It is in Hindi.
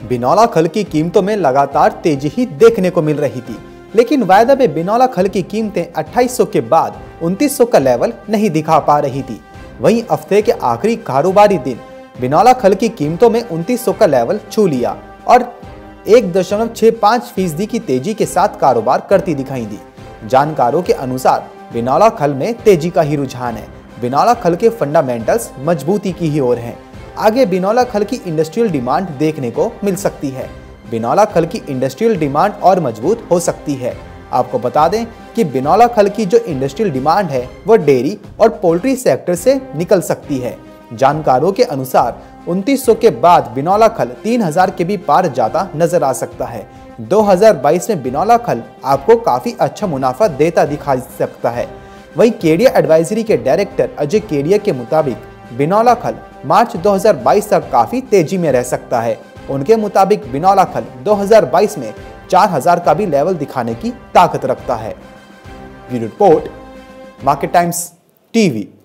बिनौला खल की कीमतों में लगातार तेजी ही देखने को मिल रही थी, लेकिन वायदा में बिनौला खल की कीमतें 2800 के बाद 2900 का लेवल नहीं दिखा पा रही थी। वहीं हफ्ते के आखिरी कारोबारी दिन बिनौला खल की कीमतों में 2900 का लेवल छू लिया और 1.65% की तेजी के साथ कारोबार करती दिखाई दी। जानकारों के अनुसार बिनौला खल में तेजी का ही रुझान है। बिनौला खल के फंडामेंटल्स मजबूती की ही ओर हैं। आगे बिनौला खल की इंडस्ट्रियल डिमांड देखने को मिल सकती है। बिनौला खल की इंडस्ट्रियल डिमांड और मजबूत हो सकती है। आपको बता दें कि बिनौला खल की जो इंडस्ट्रियल डिमांड है वह डेयरी और पोल्ट्री सेक्टर से निकल सकती है। जानकारों के अनुसार 2900 के बाद बिनौला खल 3000 के भी पार जाता नजर आ सकता है। 2022 में बिनौला खल आपको काफी अच्छा मुनाफा देता दिखा सकता है। वहीं केडिया एडवाइजरी के डायरेक्टर अजय केडिया के मुताबिक बिनौला खल मार्च 2022 तक काफी तेजी में रह सकता है। उनके मुताबिक बिनौला खल 2022 में 4000 का भी लेवल दिखाने की ताकत रखता है। Bureau report, Market Times TV.